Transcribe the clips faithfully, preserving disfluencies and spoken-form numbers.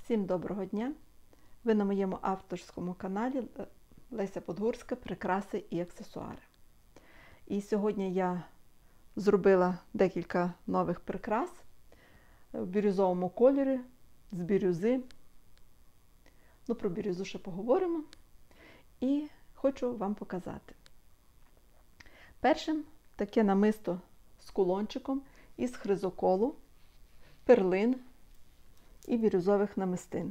Всім доброго дня! Ви на моєму авторському каналі Леся Подгурська «Прикраси і аксесуари». І сьогодні я зробила декілька нових прикрас в бірюзовому кольорі, з бірюзи. Ну, про бірюзу ще поговоримо. І хочу вам показати. Першим таке намисто з кулончиком із хризоколу, перлин і бірюзових намистин.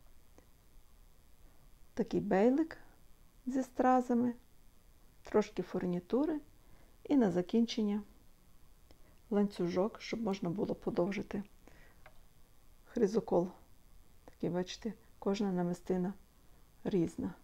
Такий бейлик зі стразами, трошки фурнітури і на закінчення ланцюжок, щоб можна було подовжити хризокол. Такий, бачите, кожна намистина різна.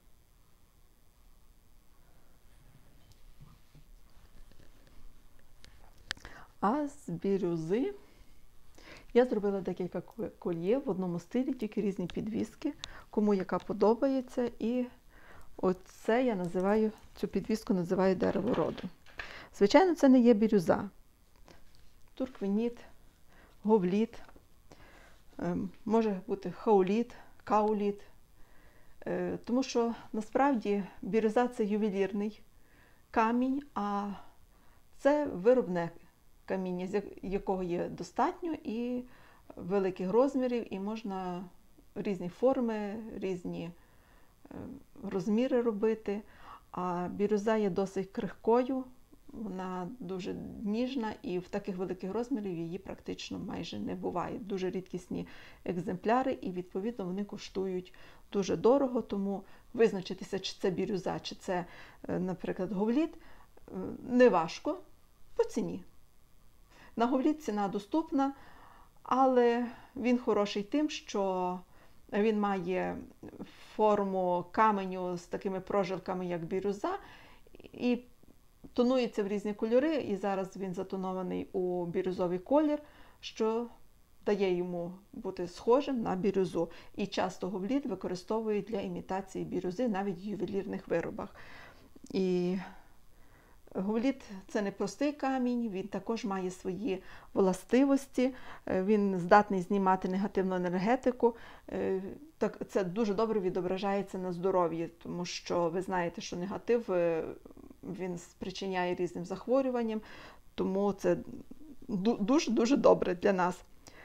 А з бірюзи я зробила декілька кольє в одному стилі, тільки різні підвіски, кому яка подобається. І оце я називаю, цю підвіску називаю дерево роду. Звичайно, це не є бірюза. Турквеніт, говліт, може бути хаоліт, каоліт. Тому що насправді бірюза – це ювелірний камінь, а це виробне каміння, з якого є достатньо і великих розмірів, і можна різні форми, різні розміри робити. А бірюза є досить крихкою, вона дуже ніжна, і в таких великих розмірів її практично майже не буває. Дуже рідкісні екземпляри, і відповідно вони коштують дуже дорого, тому визначитися, чи це бірюза, чи це, наприклад, говліт, не важко по ціні. На говліт ціна доступна, але він хороший тим, що він має форму каменю з такими прожилками, як бірюза, і тонується в різні кольори, і зараз він затонований у бірюзовий колір, що дає йому бути схожим на бірюзу. І часто говліт використовують для імітації бірюзи навіть в ювелірних виробах. І говліт – це не простий камінь, він також має свої властивості, він здатний знімати негативну енергетику. Це дуже добре відображається на здоров'ї, тому що ви знаєте, що негатив він спричиняє різним захворюванням, тому це дуже-дуже добре для нас.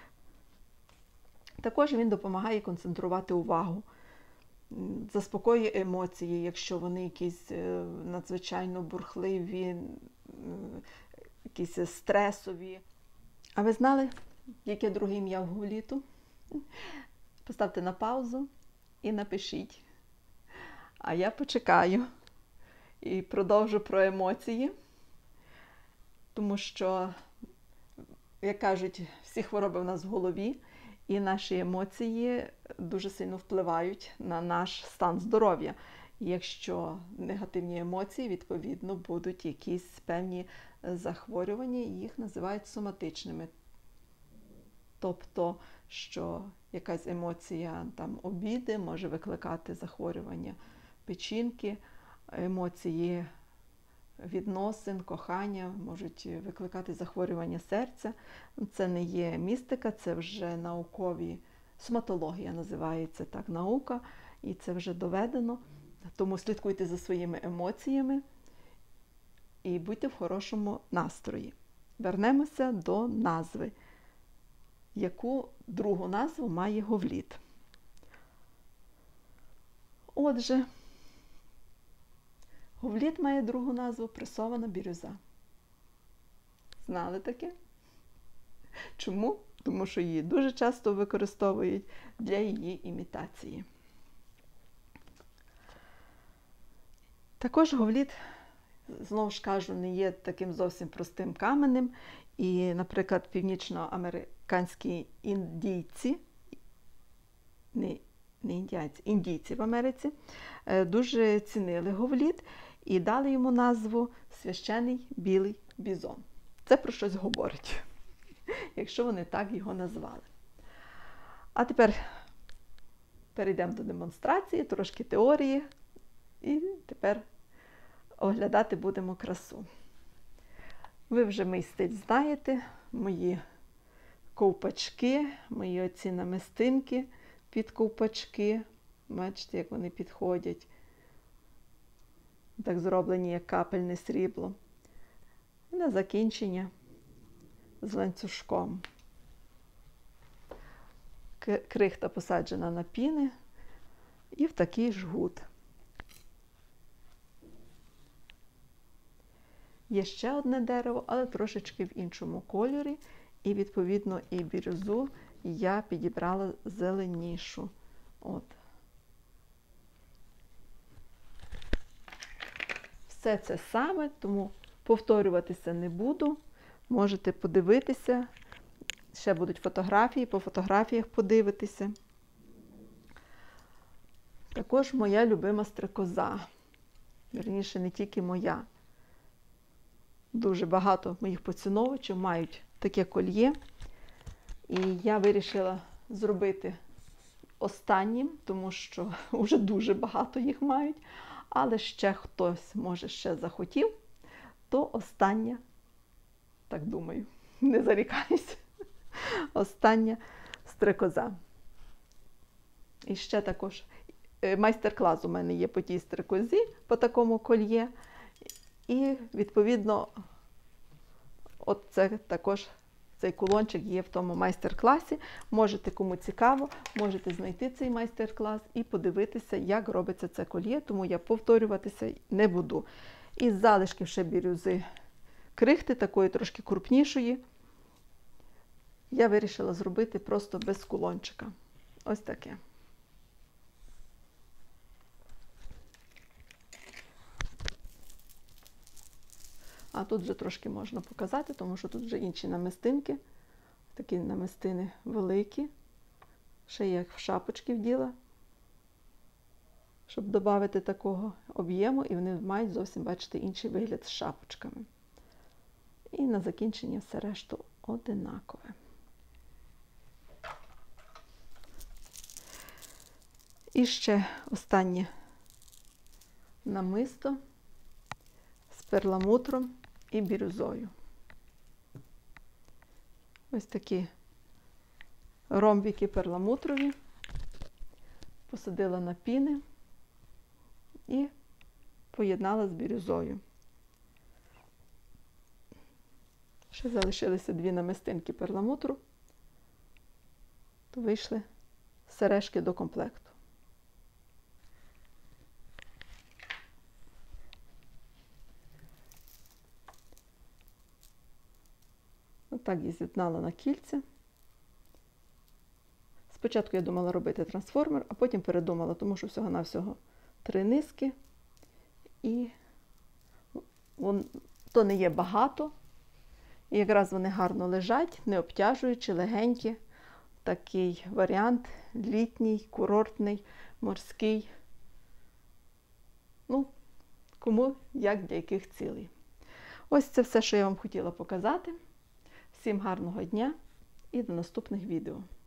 Також він допомагає концентрувати увагу, заспокоює емоції, якщо вони якісь надзвичайно бурхливі, якісь стресові. А ви знали, яке друге ім'я в говліту? Поставте на паузу і напишіть. А я почекаю і продовжу про емоції, тому що, як кажуть, всі хвороби в нас в голові, і наші емоції дуже сильно впливають на наш стан здоров'я. Якщо негативні емоції, відповідно, будуть якісь певні захворювання, їх називають соматичними. Тобто, що якась емоція там, обіди може викликати захворювання печінки, емоції відносин, кохання можуть викликати захворювання серця. Це не є містика, це вже наукові, соматологія називається так, наука, і це вже доведено. Тому слідкуйте за своїми емоціями і будьте в хорошому настрої. Вернемося до назви. Яку другу назву має говліт? Отже, говліт має другу назву пресована бірюза. Знали таке? Чому? Тому що її дуже часто використовують для її імітації. Також говліт, знову ж кажу, не є таким зовсім простим каменем. І, наприклад, північноамериканські індійці, не, не індійці, індійці в Америці, дуже цінили говліт і дали йому назву священий білий бізон. Це про щось говорить, якщо вони так його назвали. А тепер перейдемо до демонстрації, трошки теорії, і тепер оглядати будемо красу. Ви вже мій стиль знаєте, мої ковпачки, мої оці намистинки, під ковпачки. Бачите, як вони підходять. Так зроблені, як капельне срібло. І на закінчення з ланцюжком. Крихта посаджена на піни і в такий жгут. Є ще одне дерево, але трошечки в іншому кольорі. І, відповідно, і бірюзу я підібрала зеленішу. От. Все це саме, тому повторюватися не буду. Можете подивитися. Ще будуть фотографії, по фотографіях подивитися. Також моя любима стрекоза. Вірніше, не тільки моя. Дуже багато моїх поціновувачів мають таке кольє. І я вирішила зробити останнім, тому що вже дуже багато їх мають. Але ще хтось, може, ще захотів, то остання, так думаю, не зарікаюсь, остання стрекоза. І ще також майстер-клас у мене є по тій стрекозі, по такому кольє. І, відповідно, от це також цей кулончик є в тому майстер-класі. Можете, кому цікаво, можете знайти цей майстер-клас і подивитися, як робиться це кольє, тому я повторюватися не буду. Із залишків ще бірюзи крихти, такої трошки крупнішої, я вирішила зробити просто без кулончика. Ось таке. А тут вже трошки можна показати, тому що тут вже інші намистинки. Такі намистини великі. Ще я їх в шапочки вділа, щоб додати такого об'єму. І вони мають зовсім, бачите, інший вигляд з шапочками. І на закінчення все решту одинакове. І ще останнє намисто з перламутром і бірюзою. Ось такі ромбики перламутрові. Посадила на піни і поєднала з бірюзою. Ще залишилися дві намистинки перламутру, то вийшли сережки до комплекту. Отак її з'єднала на кільця. Спочатку я думала робити трансформер, а потім передумала, тому що всього-навсього три низки. І вон, то не є багато. І якраз вони гарно лежать, не обтяжуючи, легенькі. Такий варіант літній, курортний, морський. Ну, кому як для яких цілей. Ось це все, що я вам хотіла показати. Всім гарного дня і до наступних відео.